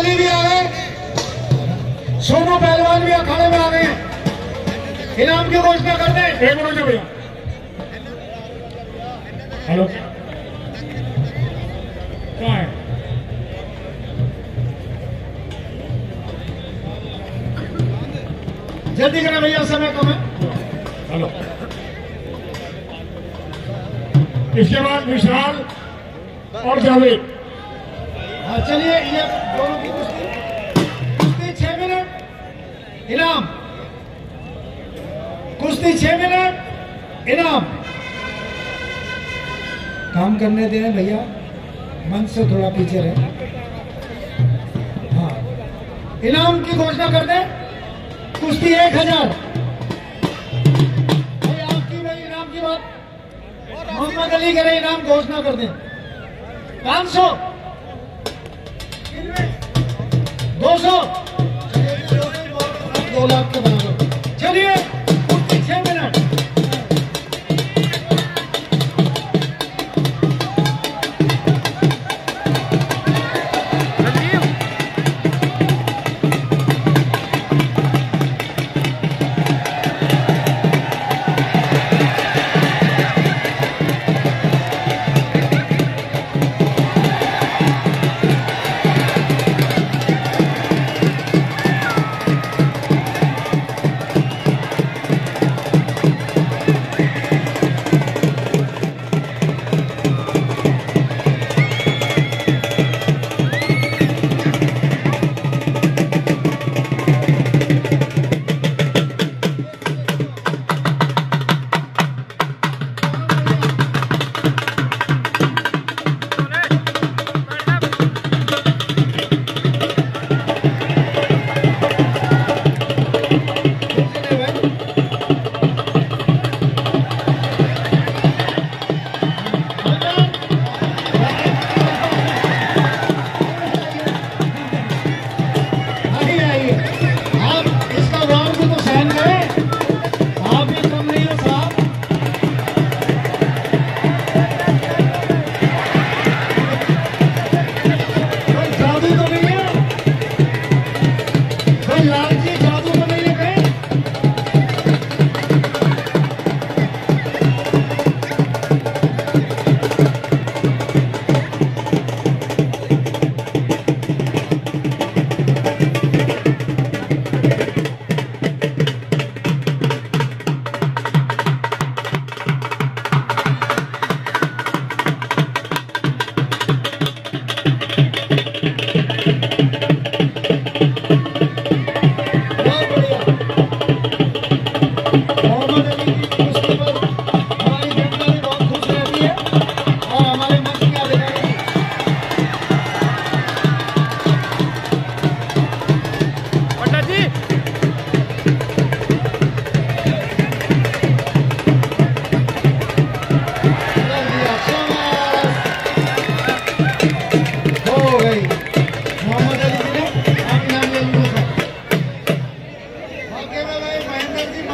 अली भी आ गए, सोनू पहलवान भी अखाड़े में आ गए। इनाम की घोषणा करते हैं। एक मिनट भैया। हेलो, क्या है? जल्दी करें भैया, समय कम है। हेलो, इसके बाद विशाल और जावेद। हाँ चलिए, ये दोनों की कुश्ती 6 मिनट इनाम, कुश्ती 6 मिनट इनाम। काम करने दें भैया, मंच से थोड़ा पीछे रहे। हाँ, इनाम की घोषणा कर दें। कुश्ती 1000। आपकी भाई इनाम की बात मोहम्मद अली करे, इनाम घोषणा कर दें। 500, 200, 2 लाख के बराबर।